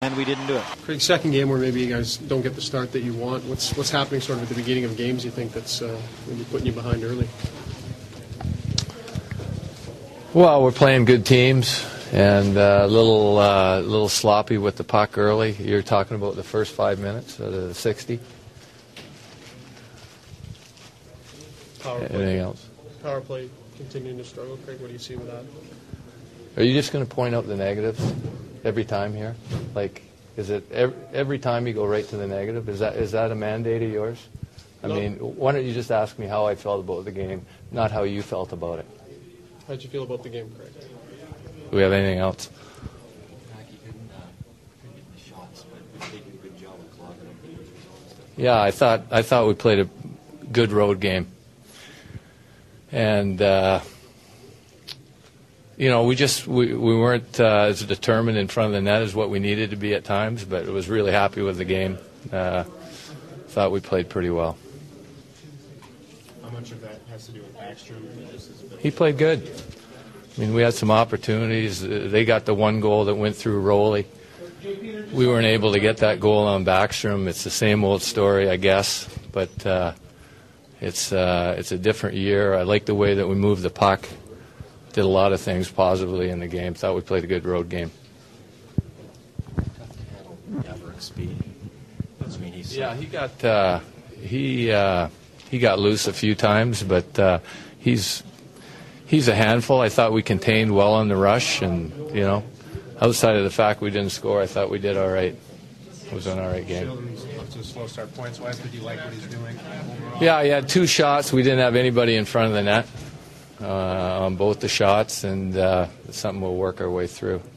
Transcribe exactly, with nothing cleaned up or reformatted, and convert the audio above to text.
And we didn't do it. Craig, second game where maybe you guys don't get the start that you want. What's what's happening sort of at the beginning of games, you think, that's uh, maybe putting you behind early? Well, we're playing good teams and uh, a little uh, little sloppy with the puck early. You're talking about the first five minutes out of the sixty. Power play. Anything else? Power play continuing to struggle. Craig, what do you see with that? Are you just going to point out the negatives every time here? Like, is it every, every time you go right to the negative? Is that is that a mandate of yours? I No. mean, why don't you just ask me how I felt about the game, not how you felt about it? How'd you feel about the game, Craig? Do we have anything else? Yeah, I thought I thought we played a good road game, and uh, you know we just we, we weren't uh, as determined in front of the net as what we needed to be at times, but I was really happy with the game. Uh, thought we played pretty well. How much of that has to do with Backstrom? He played good. I mean, we had some opportunities. They got the one goal that went through Rowley. We weren't able to get that goal on Backstrom. It's the same old story, I guess, but uh, it's uh, it's a different year. I like the way that we moved the puck. Did a lot of things positively in the game. Thought we played a good road game. Speed. I mean, he's yeah, he got uh, he uh, he got loose a few times, but uh, he's he's a handful. I thought we contained well on the rush, and you know, outside of the fact we didn't score, I thought we did all right. It was an all right game. Sheldon's up to a slow start points-wise, but do you like what he's doing overall? Yeah, he had two shots. We didn't have anybody in front of the net uh, on both the shots, and uh, it's something we'll work our way through.